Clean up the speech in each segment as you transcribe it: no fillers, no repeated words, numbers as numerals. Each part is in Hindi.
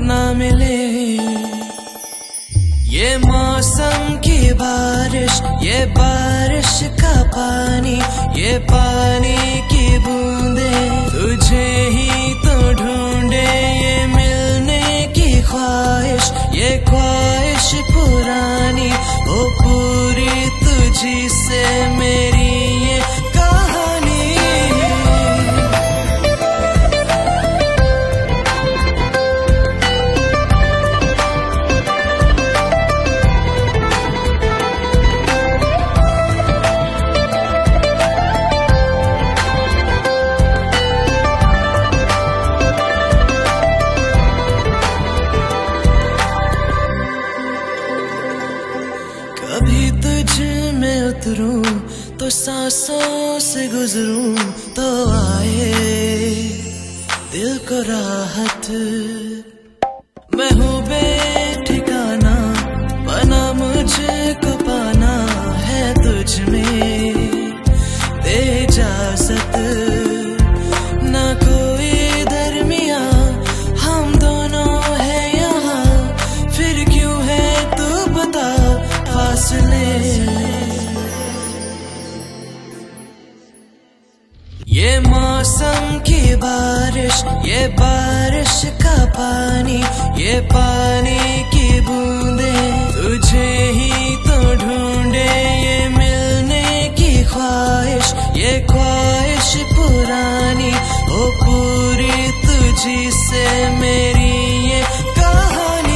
ना मिले। ये मौसम की बारिश, ये बारिश का पानी, ये पानी की बूंदे तुझे ही तो ढूंढे। ये मिलने की ख्वाहिश, ये ख्वाहिश पुरानी, वो पूरी तुझी से मेरी ये कहानी। कभी तुझ में उतरूं तो सांसों से गुजरूं तो आए दिल को राहत। मैं हूँ बेठिकाना, बना मुझको पाना है तुझ में दे इजाजत। ना कोई दरमिया हम दोनों है यहाँ, फिर क्यों है तू बता फासले। ये मौसम की बारिश, ये बारिश का पानी, ये पानी की बूंदे तुझे ही तो ढूंढे। ये मिलने की ख्वाहिश, ये ख्वाहिश पुरानी, वो पूरी तुझी से मेरी ये कहानी।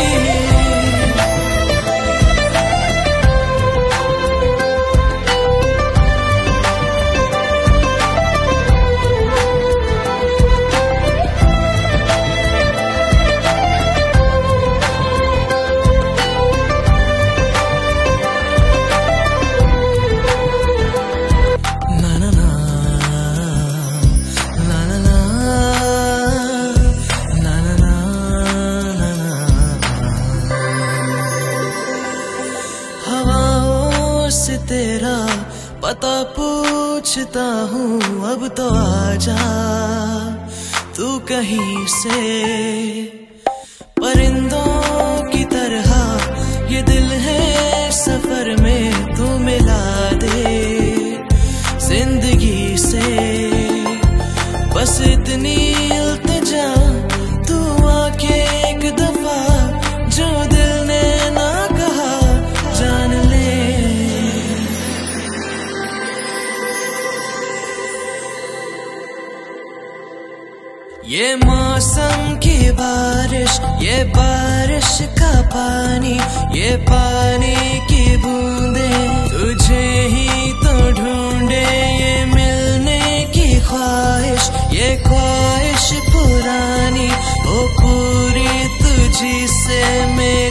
तेरा पता पूछता हूँ अब तो आजा तू कहीं से। परिंदों की तरह ये दिल है सफर में, तू मिला दे जिंदगी से। बस इतनी इल्तिजा तू आके एक दफा जो दिल ने ना कहा जान ले। ये मौसम की बारिश, ये बारिश का पानी, ये पानी की बूंदे तुझे ही तो ढूंढे। ये मिलने की ख्वाहिश, ये ख्वाहिश पुरानी, वो पूरी तुझी से मेरी